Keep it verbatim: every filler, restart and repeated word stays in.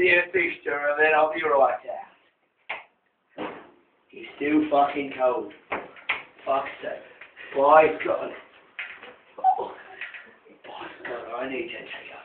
you a fixture and then I'll be right out. He's still fucking cold. Fuck's sake. By God. Oh. By God, I need to take